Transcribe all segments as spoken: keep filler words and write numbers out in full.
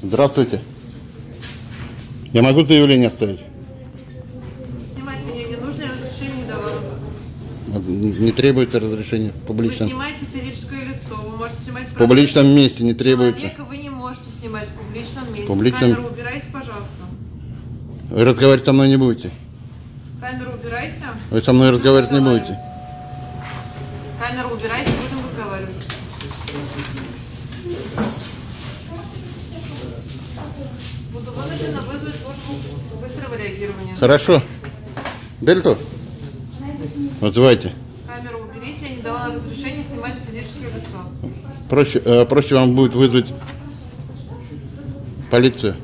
Здравствуйте. Я могу заявление оставить? Снимать меня не нужно, я разрешение не давала. Не требуется разрешение в публичном. Вы снимаете физическое лицо, вы можете снимать... В публичном месте не требуется. Человека вы не можете снимать в публичном месте. Публичном... Камеру убирайте, пожалуйста. Вы разговаривать со мной не будете? Камеру убирайте. Вы со мной разговаривать не будете? Камеру убирайте, будем разговаривать. Буду вынуждена вызвать службу быстрого реагирования. Хорошо. Дельту? Вызывайте. Камеру уберите, я не дала разрешения снимать физическое лицо. Проще, э, проще вам будет вызвать полицию.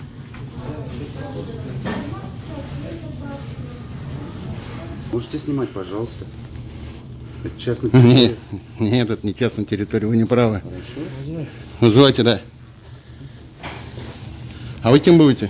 Можете снимать, пожалуйста. Это частная территория. Нет, нет, это не частная территория, вы не правы. Хорошо. Вызывайте, да. А вы кем будете?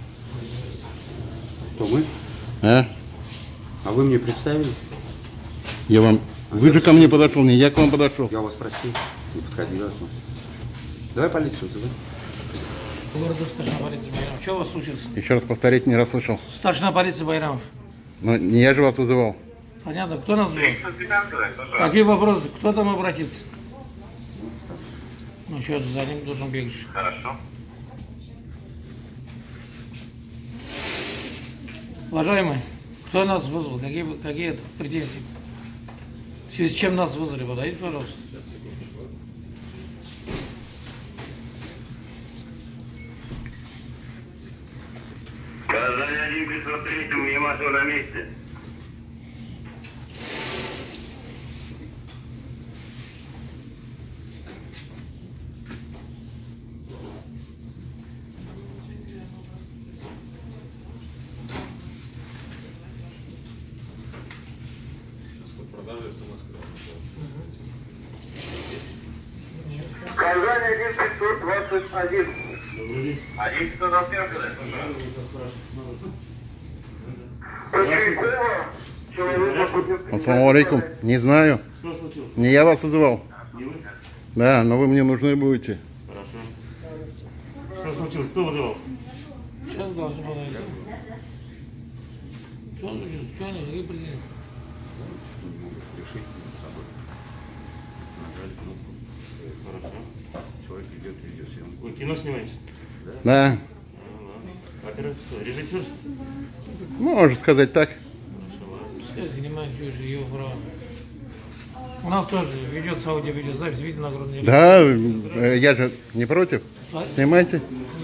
Кто мы? А? А вы мне представили? Я вам... Вы же ко мне подошел, не я к вам подошел. Я вас просил, не подходила. Давай полицию вызывай. Города старшина полиции Байрамов. Что у вас случилось? Еще раз повторить, не расслышал. Старшина полиции Байрамов. Но не я же вас вызывал. Понятно, кто нас звал? Какие вопросы? Кто там обратится? Ну что, за ним должен бегать. Хорошо. Уважаемый, кто нас вызвал? Какие, какие это претензии? В связи с чем нас вызвали? Подойдите, пожалуйста. Казань один пятьсот три, внимательно на месте. Казань один пятьсот двадцать один. Один пятьсот двадцать один. Ассаламу алейкум. Не знаю. Что случилось? Не я вас вызывал. Не вы? Да, но вы мне нужны будете. Хорошо. Что случилось? Кто вызывал? Сейчас должен подойти. Что случилось? Что они? Какие претензии? Человек идет видеосъемку. Вы кино снимаете? Да. А, ладно. Оператор, что, режиссер? Можно сказать так. Пускай занимает чужие его право. У нас тоже ведется аудио-видеозапись, видите, нагрудный лист. Да, э, я же не против. Снимайте.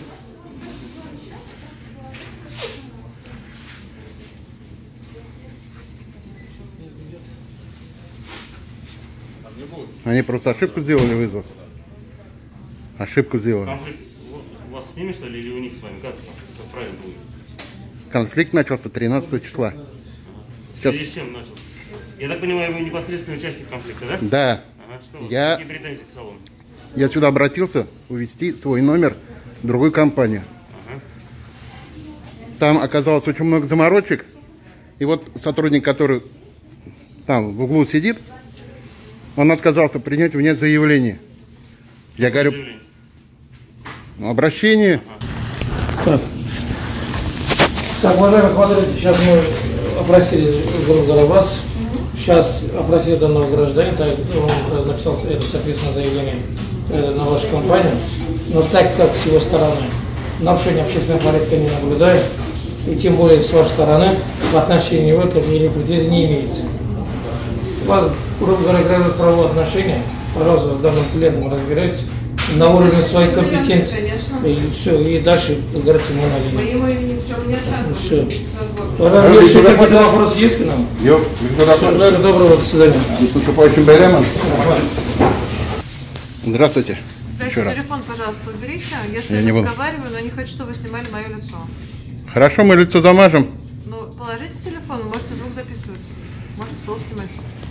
Они просто ошибку сделали, вызвав. Ошибку сделали. Конфликт у вас с ними, что ли, или у них с вами? Как, как правильно будет? Конфликт начался тринадцатого числа. Сейчас. С чем начал? Я так понимаю, вы непосредственный участник конфликта, да? Да. Ага, что? Я... Какие претензии к салону? Я сюда обратился увезти свой номер в другую компанию. Ага. Там оказалось очень много заморочек. И вот сотрудник, который там в углу сидит, он отказался принять у меня заявление. Я говорю, Заявление. ну, обращение. Ага. Так. Так, уважаемые, смотрите, сейчас мы опросили, грубо говоря, вас. Сейчас опросили данного гражданина, так, он написал это, соответственно, заявление на вашу компанию. Но так как с его стороны нарушение общественного порядка не наблюдает, и тем более с вашей стороны в отношении него какие-либо претензий не имеется. У вас, грубо говоря, гражданское правоотношения, пожалуйста, с данным клиентом разбирайтесь на уровне своей компетенции. Конечно. И все, и дальше, как говорится, мы на линии. Мы ему ни в чем не отказываем. Все. Разбор. Если какие-то вопросы есть к нам? Йоп, Всего доброго, до свидания. с наступающим Байрамом. Здравствуйте. Дайте Еще раз. телефон, пожалуйста, уберите. Если Я я не буду. разговариваю, но не хочу, чтобы вы снимали мое лицо. Хорошо, мы лицо замажем. Ну, положите телефон, вы можете звук записывать. Можете стол снимать.